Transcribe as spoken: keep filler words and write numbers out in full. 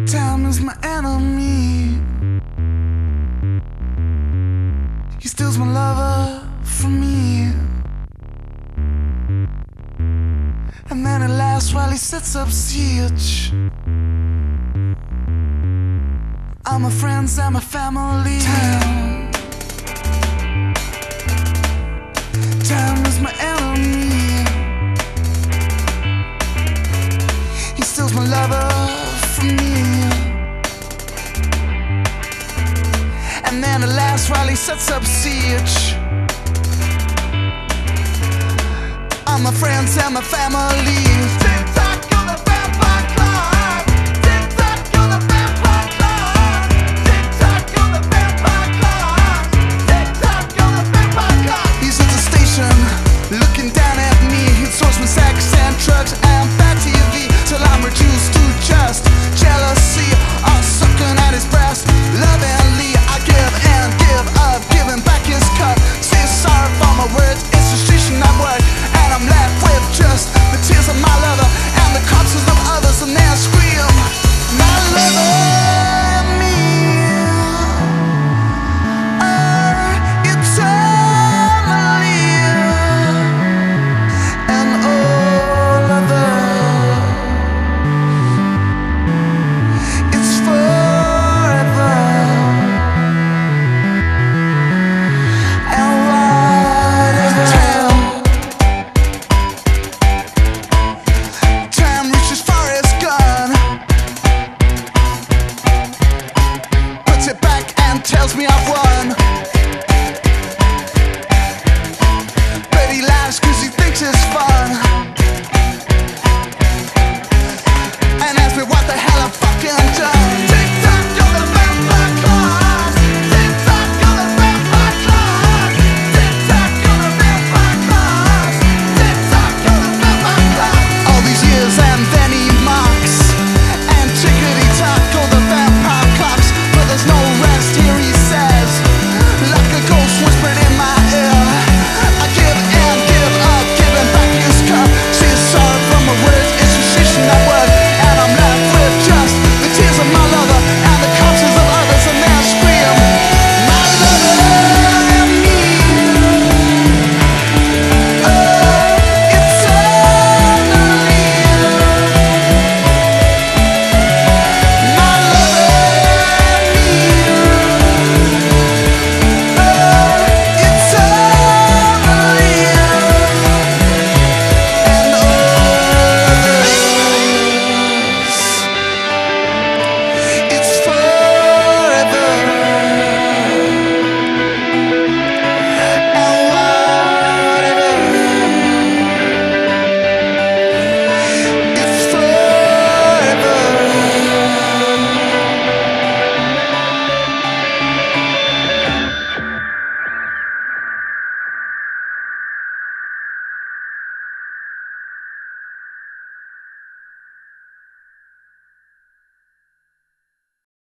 Time is my enemy. He steals my lover from me, and then it laughs while he sets up siege. All my friends and my family. Time, time is my enemy. He steals my lover from me, and then it laughs while he sets up siege. All my friends and my family.